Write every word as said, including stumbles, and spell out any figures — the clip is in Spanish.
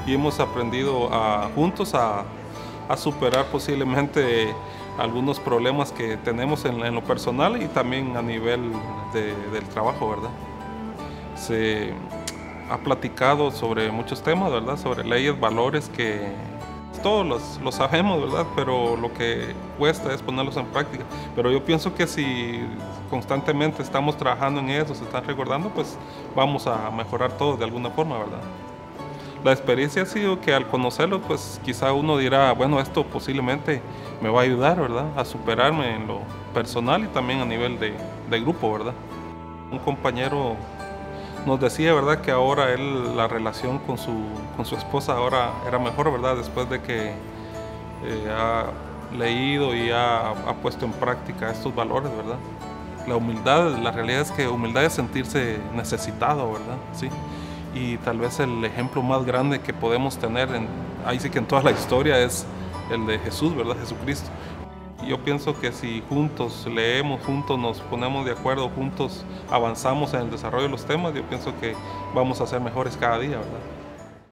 y hemos aprendido a, juntos a, a superar posiblemente algunos problemas que tenemos en, en lo personal y también a nivel de, del trabajo, ¿verdad? Se ha platicado sobre muchos temas, ¿verdad? Sobre leyes, valores que todos los, los sabemos, ¿verdad? Pero lo que cuesta es ponerlos en práctica. Pero yo pienso que si constantemente estamos trabajando en eso, se están recordando, pues vamos a mejorar todo de alguna forma, ¿verdad? La experiencia ha sido que al conocerlo, pues quizá uno dirá, bueno, esto posiblemente me va a ayudar, ¿verdad? A superarme en lo personal y también a nivel de, de grupo, ¿verdad? Un compañero nos decía, ¿verdad?, que ahora él, la relación con su, con su esposa ahora era mejor, ¿verdad?, después de que eh, ha leído y ha, ha puesto en práctica estos valores, ¿verdad? La humildad, la realidad es que humildad es sentirse necesitado, ¿verdad? Sí. Y tal vez el ejemplo más grande que podemos tener, en, ahí sí que en toda la historia, es el de Jesús, ¿verdad? Jesucristo. Yo pienso que si juntos leemos, juntos nos ponemos de acuerdo, juntos avanzamos en el desarrollo de los temas, yo pienso que vamos a ser mejores cada día, ¿verdad?